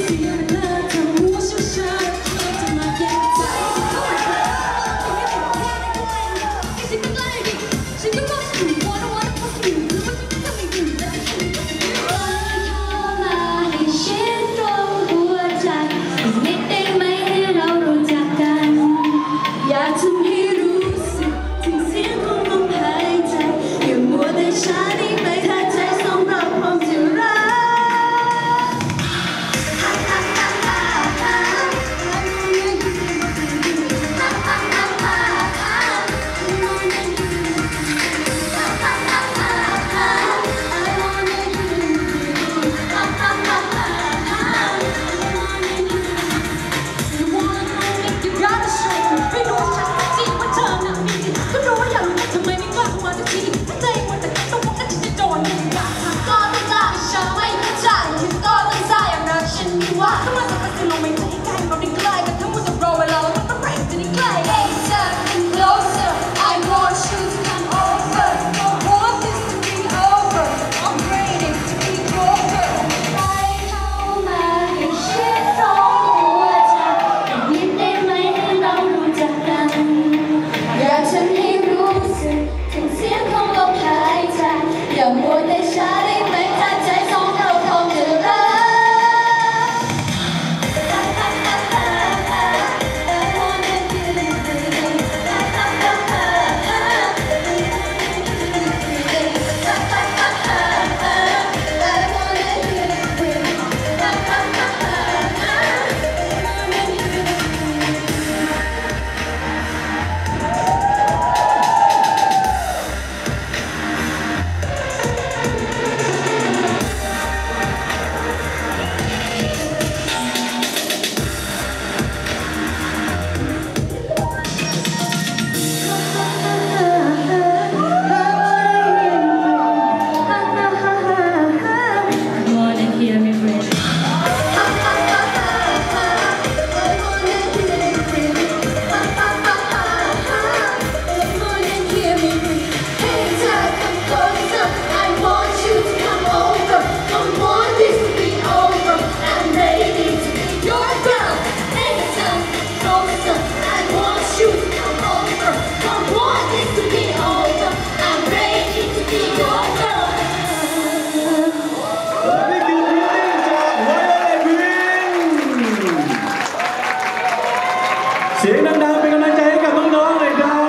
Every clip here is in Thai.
เสียงดังๆเป็นกำลังใจให้กับน้องๆเลยครับ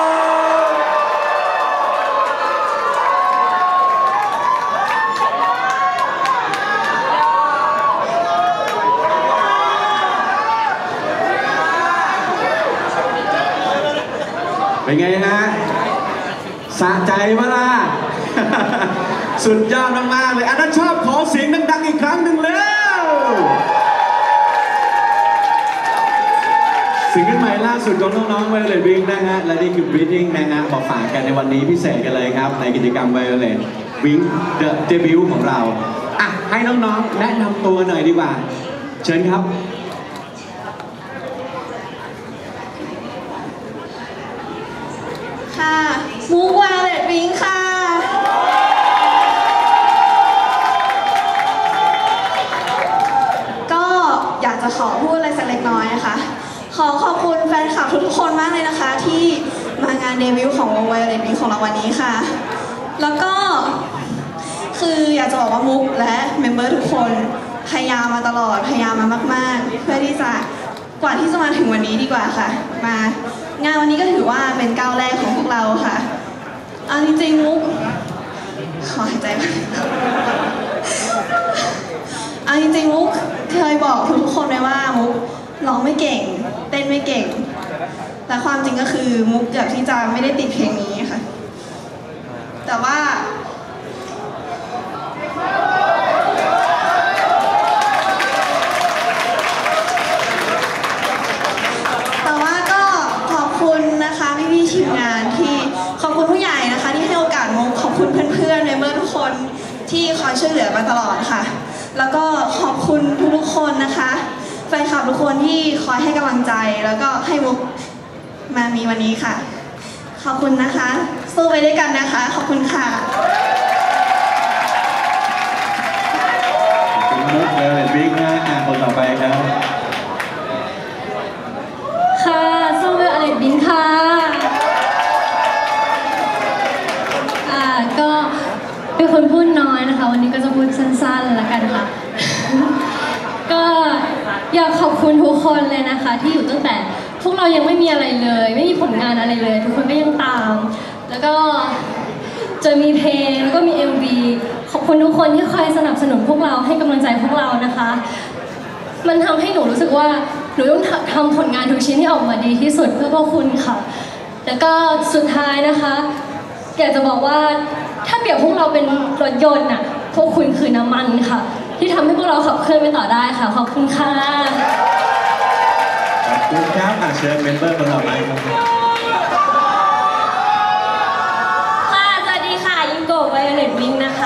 เป็นไงฮะสะใจปะล่ะ สุดยอดมากๆเลยอันนั้นชอบขอเสียงดังๆอีกครั้งหนึ่งแล้วซิงเกิลใหม่ล่าสุดของน้องๆ Violet Wing นะฮะและนี่คือ Breathing นะฮะมาฝากกันในวันนี้พิเศษกันเลยครับในกิจกรรม Violet Wing The Debut ของเราอ่ะให้น้องๆแนะนำตัวหน่อยดีกว่าเชิญครับค่ะมุก Violet Wing ค่ะก็อยากจะขอพูดอะไรสักเล็กน้อยนะคะขอขอบคุณแฟนคลับทุกๆคนมากเลยนะคะที่มางานเดบิวต์ของวง Violet Wing ของเราวันนี้ค่ะแล้วก็คืออยากจะบอกว่ามุกและเมมเบอร์ทุกคนพยายามมาตลอดพยายามมามากๆเพื่อที่จะกว่าที่จะมาถึงวันนี้ดีกว่าค่ะมางานวันนี้ก็ถือว่าเป็นก้าวแรกของพวกเราค่ะเอาจริงๆมุกขอหายใจเอาจริงๆมุกเคยบอกทุกคนไว้ว่ามุกร้องไม่เก่งเต้นไม่เก่งแต่ความจริงก็คือมุกเกือบที่จะไม่ได้ติดเพลงนี้ค่ะแต่ว่าก็ขอบคุณนะคะพี่ๆทีมงานที่ขอบคุณผู้ใหญ่นะคะที่ให้โอกาสมุกขอบคุณเพื่อนๆเมมเบอร์ทุกคนที่คอยช่วยเหลือมาตลอดค่ะแล้วก็ขอบคุณทุกๆคนนะคะแฟนคลับทุกคนที่คอยให้กำลังใจแล้วก็ให้มุกมามีวันนี้ค่ะขอบคุณนะคะสู้ไปด้วยกันนะคะขอบคุณค่ะขอบคุณมุกเลยบิ๊กนะคนต่อพูดน้อยนะคะวันนี้ก็จะพูดสั้นๆแล้วกันค่ะ ก็อยากขอบคุณทุกคนเลยนะคะที่อยู่ตั้งแต่พวกเรายังไม่มีอะไรเลยไม่มีผลงานอะไรเลย ทุกคนก็ยังตาม แล้วก็จนมีเพลงแล้วก็มี MV ขอบคุณทุกคนที่คอยสนับสนุนพวกเราให้กำลังใจพวกเรานะคะ มันทำให้หนูรู้สึกว่าหนูต้องทำผลงานทุกชิ้นที่ออกมาดีที่สุดเพื่อพวกคุณค่ะ แล้วก็สุดท้ายนะคะอยากจะบอกว่าถ้าเปรียบพวกเราเป็นรถยนต์น่ะพวกคุณคือน้ำมันค่ะ ที่ทำให้พวกเราขับเคลื่อนไปต่อได้ค่ะขอบคุณค่ะขอบคุณครับเชิญเมมเบอร์คนต่อไปครับค่ะ สวัสดีค่ะ ยิงโกะไวโอเลตวิงนะคะ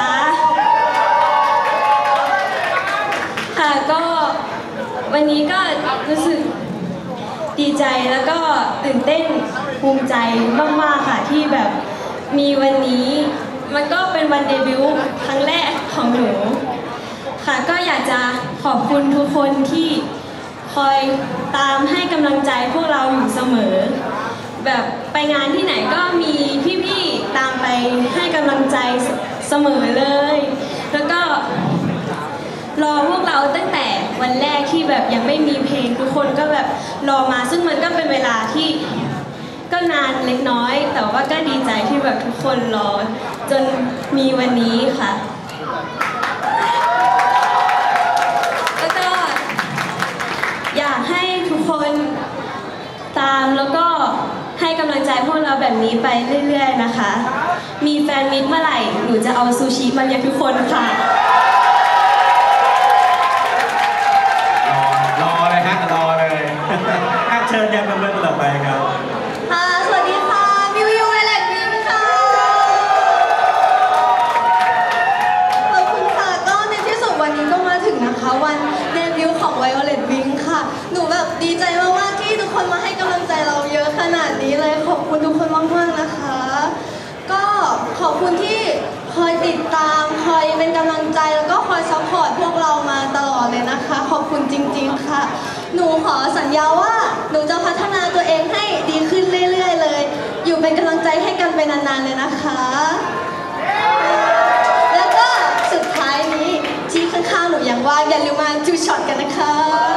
ค่ะก็วันนี้ก็รู้สึกดีใจแล้วก็ตื่นเต้นภูมิใจมากๆค่ะที่แบบมีวันนี้มันก็เป็นวันเดบิวต์ครั้งแรกของหนูค่ะก็อยากจะขอบคุณทุกคนที่คอยตามให้กำลังใจพวกเราอยู่เสมอแบบไปงานที่ไหนก็มีพี่ๆตามไปให้กำลังใจเสมอเลยแล้วก็รอพวกเราตั้งแต่วันแรกที่แบบยังไม่มีเพลงทุกคนก็แบบรอมาซึ่งมันก็เป็นเวลาที่ก็นานเล็กน้อยแต่ว่าก็ดีใจที่แบบทุกคนรอจนมีวันนี้ค่ะแล้วก็อยากให้ทุกคนตามแล้วก็ให้กำลังใจพวกเราแบบนี้ไปเรื่อยๆนะคะมีแฟนมิตรเมื่อไหร่หนูจะเอาซูชิมาเลี้ยงทุกคนค่ะรอเลยฮะรอเลย เชิญยังเมมเบอร์คนต่อไปครับสวัสดีค่ะมิวยูไวโอเลตวิงค่ะขอบคุณค่ะก็ในที่สุดวันนี้ก็มาถึงนะคะวันเดบิวต์ของไวโอเลตวิงค่ะหนูแบบดีใจมากๆที่ทุกคนมาให้กำลังใจเราเยอะขนาดนี้เลยขอบคุณทุกคนมากๆนะคะก็ขอบคุณที่คอยติดตามคอยเป็นกำลังใจแล้วก็คอยซัพพอร์ตพวกเรามาตลอดเลยนะคะขอบคุณจริงๆค่ะหนูขอสัญญาว่าหนูจะพัฒนาตัวเองให้ดีขึ้นเรื่อยๆเลยอยู่เป็นกำลังใจให้กันไปนานๆเลยนะคะแล้วก็สุดท้ายนี้ที่ข้างๆหนูยังว่างอย่าลืมมาจูช็อตกันนะคะ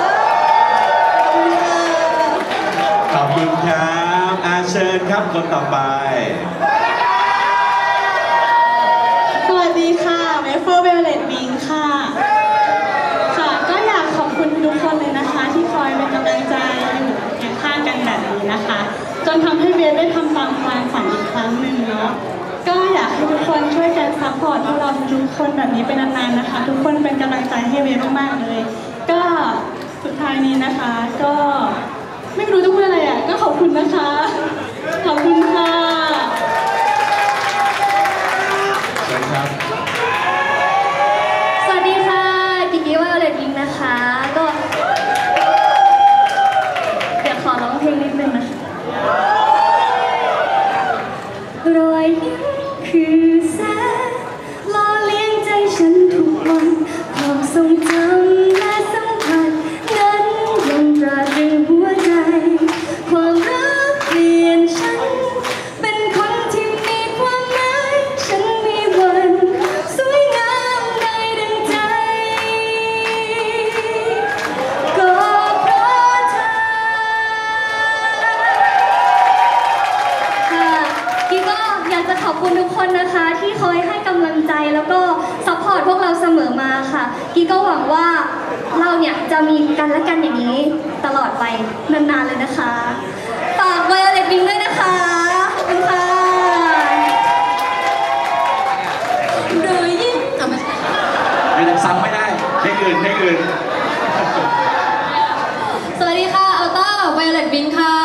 ขอบคุณค่ะขอบคุณครับเชิญครับคนต่อไปสวัสดีค่ะเมเฟอร์เวลเลตวิงค่ะค่ะก็อยากขอบคุณทุกคนเลยนะคะที่คอยเป็นกำลังใจอยู่เคียงข้างกันแบบนี้นะคะจนทำให้เบสได้ทำตามความฝันอีกครั้งหนึ่งเนาะก็อยากให้ทุกคนช่วยกันซัพพอร์ตพวกเราทุกคนแบบนี้ไปนานๆนะคะทุกคนเป็นกำลังใจให้เบสมากๆเลยก็สุดท้ายนี้นะคะก็ไม่รู้จะพูดอะไรอ่ะก็ขอบคุณนะคะขอบคุณค่ะเชิญครับสวัสดีค่ะกิกกี้ไวโอเลตวิงนะคะก็เดี๋ยวขอร้องเพลงนิดนึงนะคะรอยยิ้มคือแสงล่อเลี้ยงใจฉันทุกวันความทรงจำและสัมผัสนั้นยังตราตรึงหัวใจความรักเปลี่ยนฉันเป็นคนที่มีความหมายฉันมีวันสวยงามได้ดังใจก็เพราะเธอค่ะกิ๊กก็อยากจะขอบคุณทุกคนนะคะที่คอยให้กำลังใจแล้วก็ซัพพอร์ตพวกเราเสมอมาค่ะกิ๊กก็หวังว่าเราเนี่ยจะมีกันและกันอย่างนี้ตลอดไปนานๆเลยนะคะฝากไวโอเลตวิงด้วยนะคะขอบคุณค่ะโดยยิ้มไม่ใช่ไม่ได้ซ้ำไม่ได้ให้อื่นสวัสดีค่ะอัลต้าไวโอเลตวิงค่ะ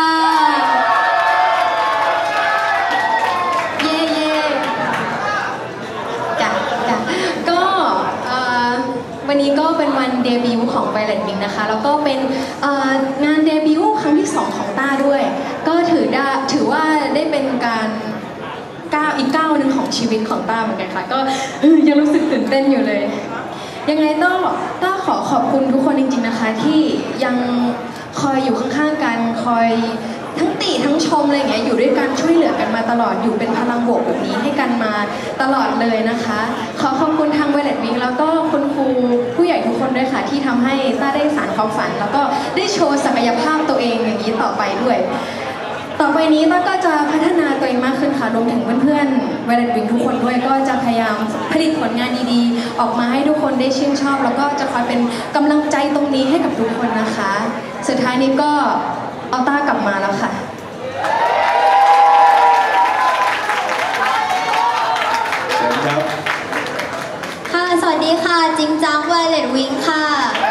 เย่เย่จ้ะก็วันนี้ก็เป็นวันเดบิวต์ของ Violet Wing นะคะแล้วก็เป็นงานเดบิวต์ครั้งที่ 2 ของต้าด้วยก็ถือว่าได้เป็นการอีกก้าวหนึ่งของชีวิตของต้าเหมือนกันค่ะก็ยังรู้สึกตื่นเต้นอยู่เลยยังไงต้าขอขอบคุณทุกคนจริงๆนะคะที่ยังคอยอยู่ข้างๆกันคอยทั้งติทั้งชมอะไรอย่างเงี้ยอยู่ด้วยกันช่วยเหลือกันมาตลอดอยู่เป็นพลังบวกแบบนี้ให้กันมาตลอดเลยนะคะขอขอบคุณทาง Violet Wing แล้วก็คุณครูผู้ใหญ่ทุกคนด้วยค่ะที่ทำให้ต้าได้สานความฝันแล้วก็ได้โชว์ศักยภาพตัวเองอย่างนี้ต่อไปด้วยต่อไปนี้ต้าก็จะพัฒนาตัวเองมากขึ้นค่ะรวมถึงเพื่อนๆ Violet Wing ทุกคนด้วยก็จะพยายามผลิตผลงานดีๆออกมาให้ทุกคนได้ชื่นชอบแล้วก็จะคอยเป็นกำลังใจตรงนี้ให้กับทุกคนนะคะสุดท้ายนี้ก็เอาต้ากลับมาแล้วค่ะเชิญครับค่ะสวัสดีค่ะจริงจัง Violet Wing ค่ะ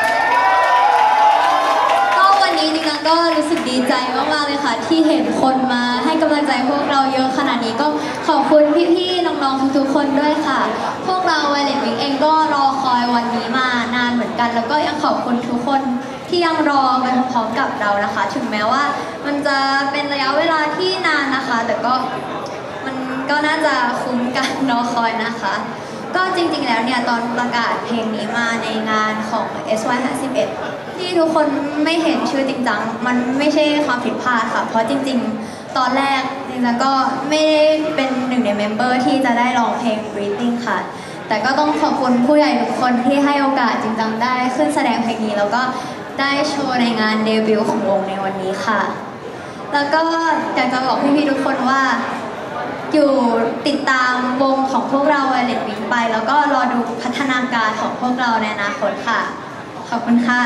ก็วันนี้จริงๆก็รู้สึกดีใจมากๆเลยค่ะที่เห็นคนมาให้กำลังใจพวกเราเยอะขนาดนี้ก็ขอบคุณพี่ๆน้องๆทุกๆคนด้วยค่ะพวกเรา Violet Wing เองก็รอคอยวันนี้มานานเหมือนกันแล้วก็ยังขอบคุณทุกคนที่ยังรอกันพร้อมกับเรานะคะถึงแม้ว่ามันจะเป็นระยะเวลาที่นานนะคะแต่ก็มันก็น่าจะคุ้มกันรอคอยนะคะก็จริงๆแล้วเนี่ยตอนประกาศเพลงนี้มาในงานของ SY51 ที่ทุกคนไม่เห็นชื่อจริงจังมันไม่ใช่ความผิดพลาดค่ะเพราะจริงๆตอนแรกจริงๆก็ไม่ได้เป็นหนึ่งในเมมเบอร์ที่จะได้ร้องเพลง Breathing ค่ะแต่ก็ต้องขอบคุณผู้ใหญ่ทุกคนที่ให้โอกาสจริงจังได้ขึ้นแสดงเพลงนี้แล้วก็ได้โชว์ในงานเดบิวต์ของวงในวันนี้ค่ะแล้วก็อยากจะบอกพี่ๆทุกคนว่าอยู่ติดตามวงของพวกเรา Violet Wing ไปแล้วก็รอดูพัฒนาการของพวกเราในอนาคตค่ะขอบคุณค่ะ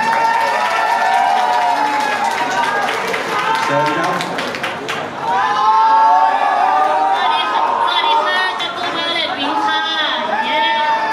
เชิญครับสวัสดีค่ะการ์ตูน Violet Wing ค่ะเย้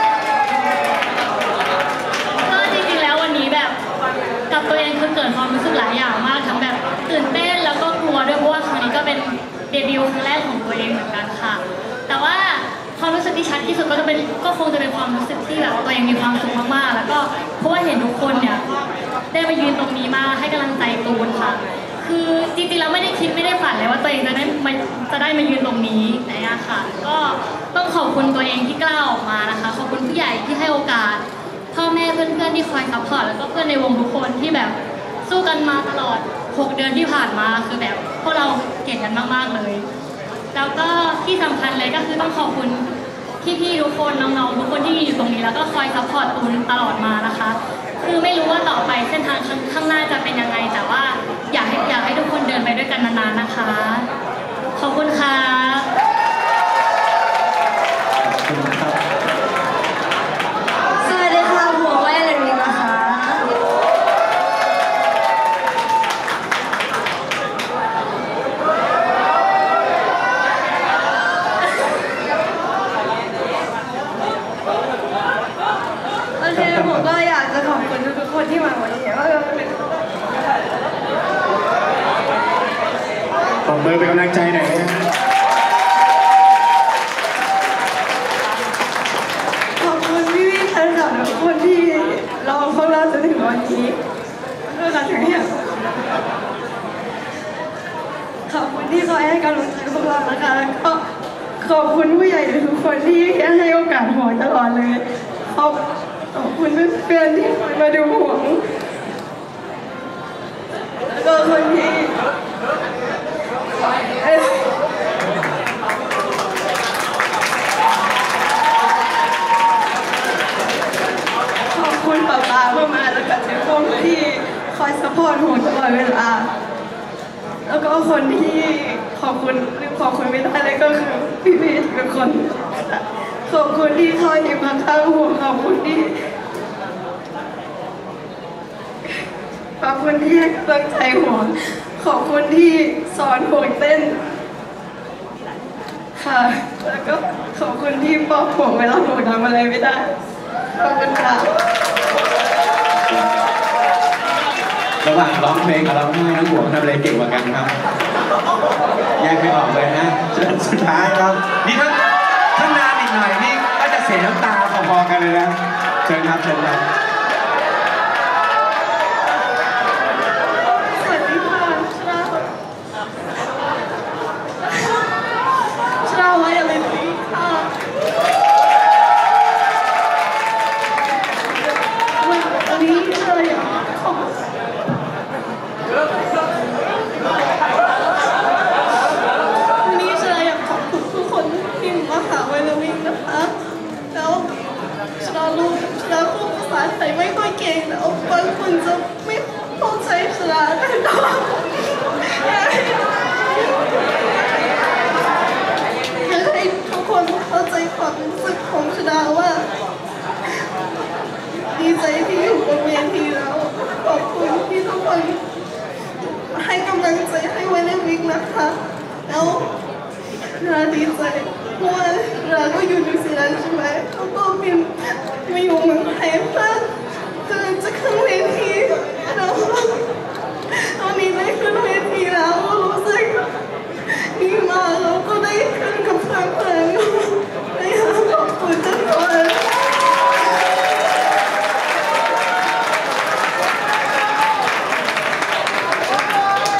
ก็จริงๆแล้ววันนี้แบบกับตัวเองคือเกิดความรู้สึกหลายอย่างมากทั้งแบบตื่นเต้นแล้วก็กลัวด้วยเพราะว่าครั้งนี้ก็เป็นเดบิวต์ครั้งแรกของตัวเองเหมือนกันค่ะแต่ว่าความรู้สึกที่ชัดที่สุดก็คงจะเป็นความรู้สึกที่แบบตัวเองมีความสุขมากๆแล้วก็เพราะว่าเห็นทุกคนเนี่ยได้มายืนตรงนี้มาให้กำลังใจตูนค่ะคือจริงๆเราไม่ได้คิดไม่ได้ฝันเลยว่าตัวเองจะได้มายืนตรงนี้นะคะค่ะก็ต้องขอบคุณตัวเองที่กล้าออกมานะคะขอบคุณผู้ใหญ่ที่ให้โอกาสพ่อแม่เพื่อนๆที่คอยซัพพอร์ตแล้วก็เพื่อนในวงทุกคนที่แบบสู้กันมาตลอด6 เดือนที่ผ่านมาคือแบบพวกเราเก่งกันมากๆเลยแล้วก็ที่สำคัญเลยก็คือต้องขอบคุณพี่ๆทุกคนน้องๆทุกคนที่อยู่ตรงนี้แล้วก็คอยซัพพอร์ตตูนตลอดมานะคะคือไม่รู้ว่าต่อไปเส้นทางข้างหน้าจะเป็นยังไงแต่ว่าอยากให้ทุกคนเดินไปด้วยกันนานๆนะคะขอบคุณค่ะขอบคุณครับสวัสดีค่ะหัว Violet Wing นะคะโอเคผมก็อยากจะขอบคุณทุกๆคนที่มาวันนี้ว่าเป็นปรบมือเป็นกำลังใจหน่อยนะฮะขอบคุณพี่ๆแฟนคลับทุกคนที่รอพวกเราจนถึงวันนี้เพื่อการถึงเนี่ยขอบคุณที่คอยให้กำลังใจพวกเรานะคะแล้วก็ขอบคุณผู้ใหญ่ทุกคนที่ให้โอกาสหวงตลอดเลยขอบคุณเพื่อนๆที่คอยมาดูหวงแล้วก็คนที่ขอบคุณป๊าป๊ามากๆแล้วก็ทุกคนที่คอยซัพพอร์ตหวงตลอดเวลาแล้วก็คนที่ขอบคุณไม่ได้เลยก็คือพี่ๆทุกคนขอบคุณที่คอยอยู่ข้างๆห่วงขอบคุณที่ให้กำลังใจห่วงขอบคุณที่สอนห่วงเต้นค่ะแล้วก็ขอบคุณที่บอกห่วงเวลาห่วงทำอะไรไม่ได้ขอบคุณค่ะระหว่างร้องเพลงกับร้องไห้น้องหัวทำอะไรเก่งกว่ากันครับแยกไม่ออกเลยนะสุดท้ายครับนี่ถ้านานอีกหน่อยนี่ก็จะเสียน้ำตาพอๆกันเลยนะเชิญครับเชิญครับสวัสดีค่ะชราไว้อะไรนี้ค่ะวันนี้เราอยากขอบ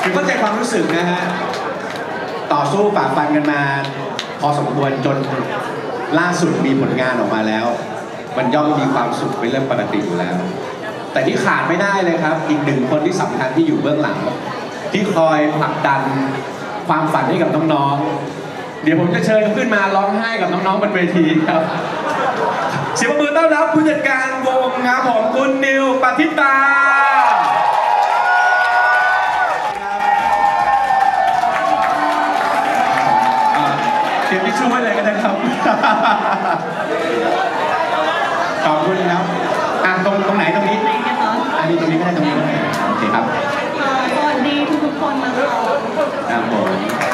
คือเข้าใจความรู้สึกนะฮะต่อสู้ฝ่าฟันกันมาพอสมควรจนล่าสุดมีผลงานออกมาแล้ว มันย่อมมีความสุขเป็นเรื่องปกติอยู่แล้ว แต่ที่ขาดไม่ได้เลยครับอีกหนึ่งคนที่สำคัญที่อยู่เบื้องหลังที่คอยผลักดันความฝันให้กับน้องๆเดี๋ยวผมจะเชิญขึ้นมาร้องไห้กับน้องๆบนเวทีครับเสียงปรบมือต้อนรับผู้จัดการวงครับผมคุณนิวปฏิตาเตรียมทิชชู่ไว้เลยก็ได้ครับ ขอบคุณครับตรงไหนตรงนี้อันนี้ตรงนี้ก็ได้ตรงนี้ก็ได้โอเคครับสวัสดีทุกคนนะคะครับผม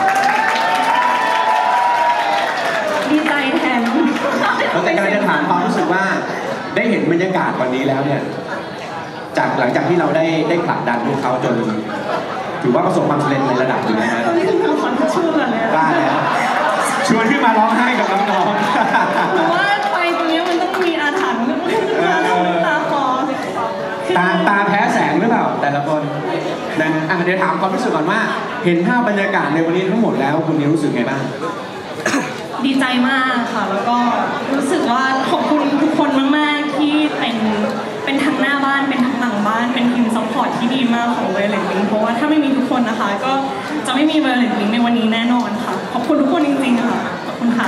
ดีใจแทนเราแต่กำลังจะถามความรู้สึกว่าได้เห็นบรรยากาศวันนี้แล้วเนี่ยหลังจากที่เราได้ผลักดันพวกเขาจนถือว่าประสบความสำเร็จในระดับหนึ่งนะฮะตอนนี้คือเราขอทิชชู่ก่อนเลยได้แล้วชวนขึ้นมาร้องไห้กับน้องๆเพราะว่าไฟตรงนี้มันต้องมีอาถรรพ์ตาคอตาแพ้แสงหรือเปล่าแต่ละคนนะเดี๋ยวถามความรู้สึกก่อนว่าเห็นภาพบรรยากาศในวันนี้ทั้งหมดแล้วคุณนิวรู้สึกไงบ้างดีใจมากค่ะแล้วก็รู้สึกว่าขอบคุณทุกคนมากๆที่เป็นทั้งหน้าบ้านเป็นทั้งหลังบ้านเป็นทีมซัพพอร์ตที่ดีมากของ Violet Wing เพราะว่าถ้าไม่มีทุกคนนะคะก็จะไม่มี Violet Wing ในวันนี้แน่นอนค่ะขอบคุณทุกคนจริงๆค่ะขอบคุณค่ะ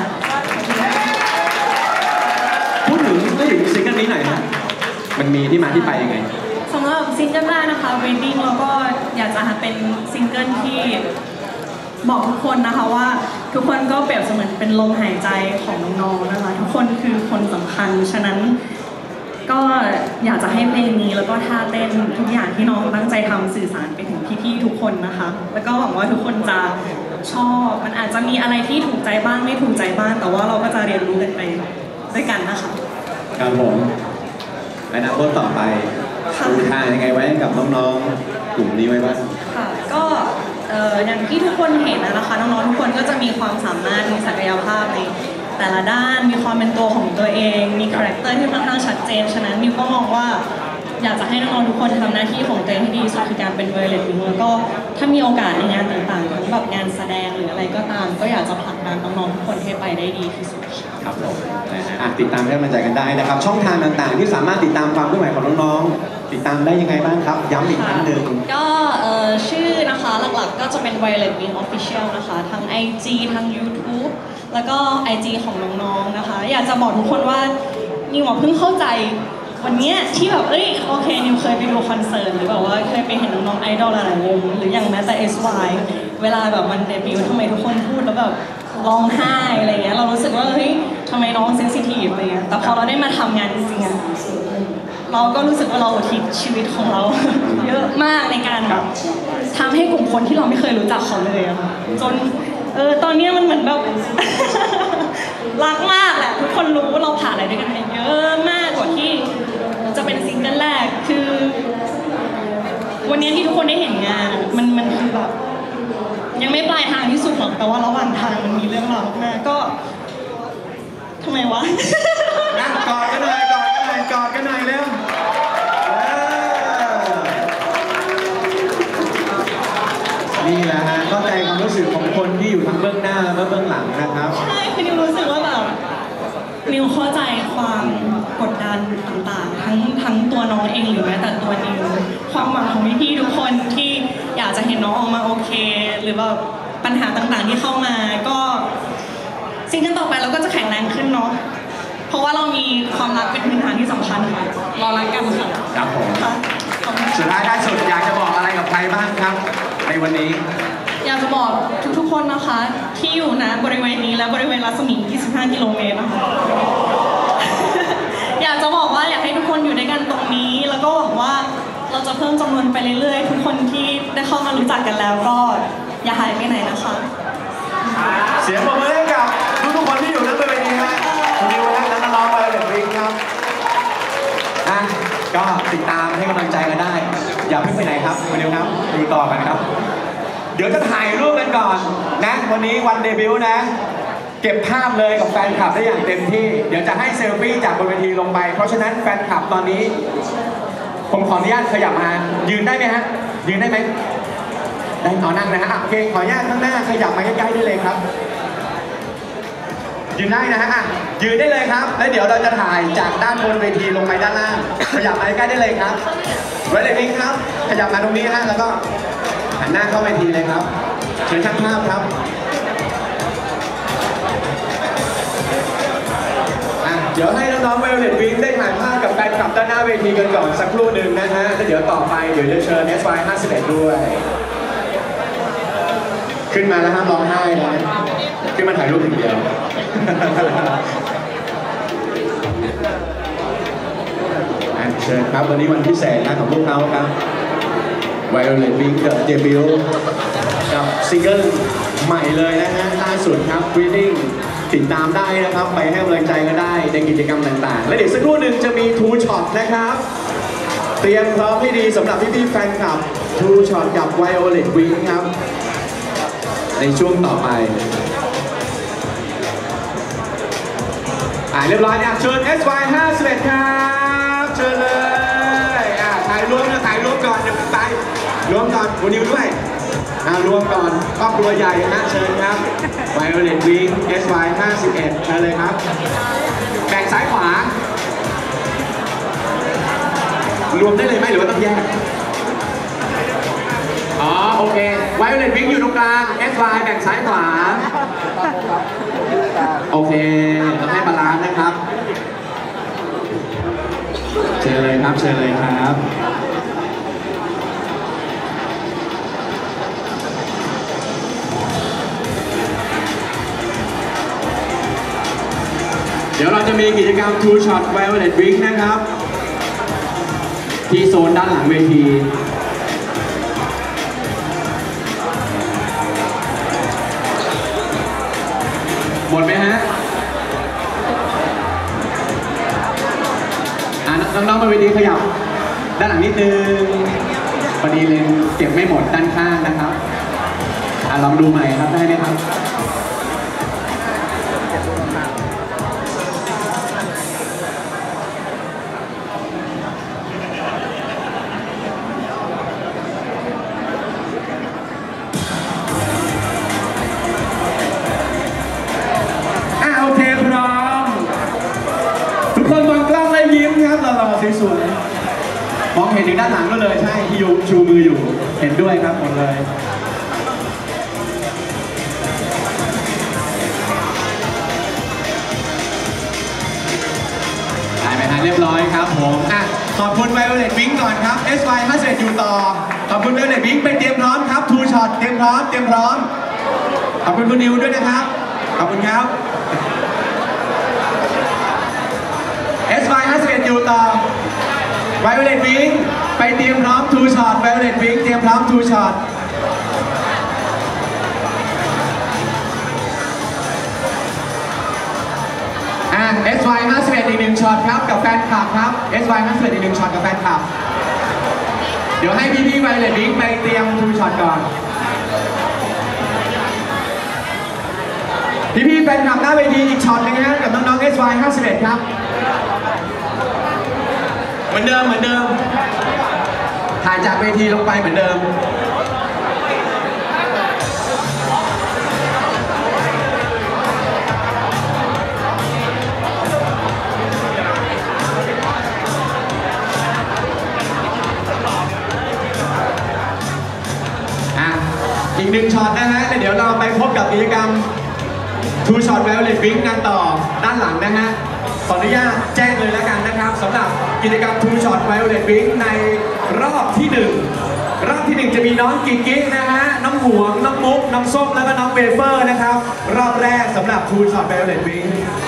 พูดถึงซิงเกิลนี้หน่อยนะมันมีที่มาที่ไปยังไงสำหรับซิงเกิลแรกนะคะ Wedding แล้วก็อยากจะเป็นซิงเกิลที่บอกทุกคนนะคะว่าทุกคนก็เปรียบเสมือนเป็นลมหายใจของน้องๆนะคะทุกคนคือคนสำคัญฉะนั้นก็อยากจะให้เพลงนี้แล้วก็ท่าเต้นทุกอย่างที่น้องตั้งใจทำสื่อสารไปถึงพี่ๆทุกคนนะคะแล้วก็หวังว่าทุกคนจะชอบมันอาจจะมีอะไรที่ถูกใจบ้างไม่ถูกใจบ้างแต่ว่าเราก็จะเรียนรู้กันไปด้วยกันนะคะครับผมอนาคตต่อไปดูทางยังไงไว้กับน้องๆกลุ่มนี้ไว้บ้างค่ะก็อย่างที่ทุกคนเห็นนะคะน้องๆทุกคนก็จะมีความสามารถมีศักยภาพในแต่ละด้านมีความเป็นตัวของตัวเองมีคาแรคเตอร์ที่ค่อนข้างชัดเจนฉะนั้นนิวก็มองว่าอยากจะให้น้องๆทุกคนทำหน้าที่ของตัวเองให้ดีสุดคือการเป็น Violet Wing แล้วก็ถ้ามีโอกาสในงานต่างๆทั้งแบบงานแสดงหรืออะไรก็ตามก็อยากจะผลักดันน้องๆทุกคนให้ไปได้ดีที่สุดครับผมติดตามให้กำลังใจกันได้นะครับช่องทางต่างๆที่สามารถติดตามความเคลื่อนไหวของน้องๆติดตามได้ยังไงบ้างครับย้ำอีกครั้งหนึ่งก็ชื่อนะคะหลักๆก็จะเป็น Violet Wing Official นะคะทั้ง IG ทั้ง YouTube แล้วก็ IG ของน้องๆนะคะอยากจะบอกทุกคนว่านิวเพิ่งเข้าใจวันนี้ที่แบบโอเคนิวเคยไปดูคอนเสิร์ตหรือแบบว่าเคยไปเห็นน้องๆไอดอลหลายๆวงหรืออย่างแม้แต่ SY เวลาแบบมันเดบิวต์ทำไมทุกคนพูดแล้วแบบร้องไห้อะไรเงี้ยเรารู้สึกว่าทำไมน้องเซนซิทีฟอะไรเงี้ยแต่พอเราได้มาทำงานจริงๆอะเราก็รู้สึกว่าเราอุทิศชีวิตของเรา เยอะมากในการแบบทำให้กลุ่มคนที่เราไม่เคยรู้จักเขาเลยอะจนตอนนี้มันเหมือนแบบ รักมากแหละทุกคนรู้ว่าเราผ่านอะไรด้วยกันเยอะมากกว่าที่จะเป็นซิงเกิลแรกคือวันนี้ที่ทุกคนได้เห็นงานมันคือแบบยังไม่ปลายทางที่สุดหรอกแต่ว่าระหว่างทางมันมีเรื่องราวมากก็ทำไมวะนั่งกอดกันหน่อยเร็วนี่แหละฮะเข้าใจความรู้สึกของคนที่อยู่ทั้งเบื้องหน้าและเบื้องหลังนะครับใช่คือนิวรู้สึกว่าแบบนิวเข้าใจความกดดันต่างๆทั้งตัวน้องเองหรือแม้แต่ตัวนิวความหวังของพี่ๆทุกคนที่อยากจะเห็นน้องออกมาโอเคหรือว่าปัญหาต่างๆที่เข้ามาก็ซิงเกิลต่อไปเราก็จะแข็งแรงขึ้นเนาะเพราะว่าเรามีความรักเป็นพื้นฐานที่สำคัญค่ะรอรักกันค่ะครับผมสุดท้ายท้ายสุดอยากจะบอกอะไรกับใครบ้างครับในวันนี้อยากจะบอกทุกๆคนนะคะที่อยู่นะบริเวณนี้และบริเวณรัศมี25 กิโลเมตรนะคะอยากจะบอกว่าอยากให้ทุกคนอยู่ด้วยกันตรงนี้แล้วก็หวังว่าเราจะเพิ่มจำนวนไปเรื่อยๆทุกคนที่ได้เข้ามารู้จักกันแล้วก็อย่าหายไปไหนนะคะเสียงปรบมือให้กับทุกๆคนที่อยู่นั่นบริเวณนี้ฮะคุณนิวและน้องๆViolet Wingครับก็ติดตามให้กำลังใจกันได้อย่าเพิ่งไปไหนครับคุณนิวครับอยู่ต่อกันครับเดี๋ยวจะถ่ายรูปกันก่อนนะวันนี้วันเดบิวต์นะเก็บภาพเลยกับแฟนคลับได้อย่างเต็มที่เดี๋ยวจะให้เซลฟี่จากบนเวทีลงไปเพราะฉะนั้นแฟนคลับตอนนี้ผมขออนุญาตขยับมายืนได้ไหมฮะยืนได้ไหมได้ขอนั่งนะฮะโอเคขออนุญาตข้างหน้าขยับมาใกล้ๆได้เลยครับยืนได้นะฮะยืนได้เลยครับแล้วเดี๋ยวเราจะถ่ายจากด้านบนเวทีลงไปด้านล่างขยับมาใกล้ๆได้เลยครับไว้เลยพี่ครับขยับมาตรงนี้ฮะแล้วก็หันหน้าเข้าเวทีเลยครับเชิญช่างภาพครับเดี๋ยวให้น้องๆ Violet Wing ได้ถ่ายภาพกับแฟนคลับด้านหน้าเวทีกันก่อนสักครู่หนึ่งนะฮะแล้วเดี๋ยวต่อไปเดี๋ยวจะเชิญ SY51 ด้วยขึ้นมาแล้วห้ามร้องไห้นะขึ้นมาถ่ายรูปอย่างเดียวเชิญครับวันนี้วันพิเศษนะของพวกเขาครับ Violet Wing The Debut กับซิงเกิลใหม่เลยนะฮะล่าสุดครับ Breathing ติดตามได้นะครับไปให้กำลังใจก็ได้ในกิจกรรมต่างๆและเดี๋ยวสักครู่หนึ่งจะมี Two Shot นะครับเตรียมพร้อมให้ดีสำหรับพี่ๆแฟนคลับ Two Shot กับ Violet Wing ครับในช่วงต่อไปเรียบร้อยเนี่ยเชิญ SY51 ครับเชิญเลยถ่ายรวมนะถ่ายรวมก่อนเดี๋ยวไปรวมก่อนคุณนิวด้วยรวมก่อนครอบครัวใหญ่นะเชิญครับ Violet Wing SY51 เชิญเลยครับแบ่งซ้ายขวารวมได้เลยไหมหรือว่าต้องแยกโอเค Violet Wing อยู่ตรงกลาง SY แบ่งซ้ายขวาโอเคต้องให้บาลานซ์นะครับเชิญเลยครับเชิญเลยครับเดี๋ยวเราจะมีกิจกรรม Two Shot Violet Wing นะครับที่โซนด้านหลังเวทีหมดไหมฮะน้องๆมาเวทีขยับด้านหลังนิดนึงพอดีเลยเก็บไม่หมดด้านข้างนะครับลองดูใหม่ครับได้ไหมครับโอเคพร้อมทุกคนมองกล้องและยิ้มครับหล่อๆสวยๆมองเห็นถึงด้านหลังก็เลยใช่ที่ชูมืออยู่เห็นด้วยครับหมดเลยได้ไหมฮะเรียบร้อยครับผมขอบคุณ Violet Wing ก่อนครับ SY51 อยู่ต่อขอบคุณ Violet Wing ไปเตรียมพร้อมครับ Two Shot เตรียมพร้อมขอบคุณคุณนิวด้วยนะครับขอบคุณครับ SY51 อยู่ต่อ Violet Wing ไปเตรียมพร้อม Two Shot Violet Wing เตรียมพร้อม Two Shot SY51 อีก1ช็อตครับกับแฟนคลับครับ SY51 อีก1ช็อตกับแฟนคลับเดี๋ยวให้พี่ๆ Violet Wing ไปเตรียม Two Shot ก่อนพี่ๆแฟนคลับหน้าเวทีอีกช็อตนึงนะกับน้องๆ SY51 ครับเหมือนเดิมถ่ายจากเวทีลงไปเหมือนเดิมอีก1ช็อตนะฮะแล้วเดี๋ยวเราไปพบกับกิจกรรม Two Shot Violet Wing กันต่อด้านหลังนะฮะขออนุญาตแจ้งเลยแล้วกันนะครับสำหรับกิจกรรม Two Shot Violet Wing ในรอบที่1จะมีน้องกิ๊กนะฮะน้องหวงน้องมุกน้องส้มแล้วก็น้องเวเฟอร์นะครับรอบแรกสำหรับ Two Shot Violet Wing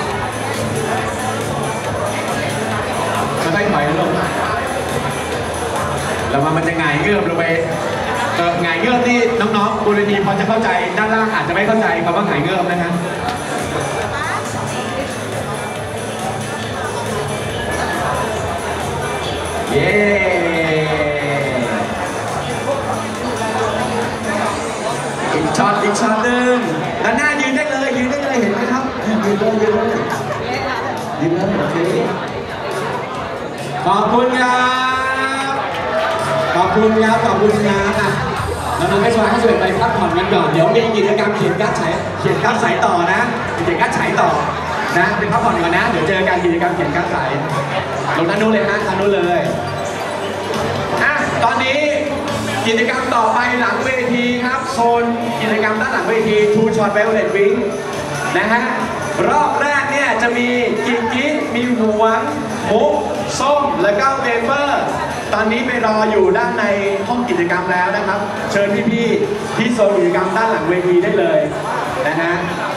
จะได้ถอยลงแล้วมันจะหงายเงือบลงไปหงายเงือบที่น้องๆบนเวทีพอจะเข้าใจด้านล่างอาจจะไม่เข้าใจคำว่าหงายเงือบนะฮะเย้อีกช็อตหนึ่งด้านหน้ายืนได้เลยเห็นไหมครับยืนเลยโอเคขอบคุณครับน้องๆให้สบายให้สบายไปพักผ่อนกันก่อนเดี๋ยวมีกิจกรรมเขียนการ์ดใสต่อนะเขียนการ์ดใสต่อนะไปพักผ่อนก่อนนะเดี๋ยวเจอกันกิจกรรมเขียนการ์ดใสลงทางนู้นเลยฮะทางนู้นเลยอ่ะตอนนี้กิจกรรมต่อไปหลังเวทีครับโซนกิจกรรมด้านหลังเวที Two Shot Violet Wing นะฮะรอบแรกเนี่ยจะมีกิ๊กกิ๊กมีหวงมุกส้มแล้วก็เวเฟอร์ตอนนี้ไปรออยู่ด้านในห้องกิจกรรมแล้วนะครับเชิญพี่ๆที่โซนกิจกรรมด้านหลังเวทีได้เลยนะฮะ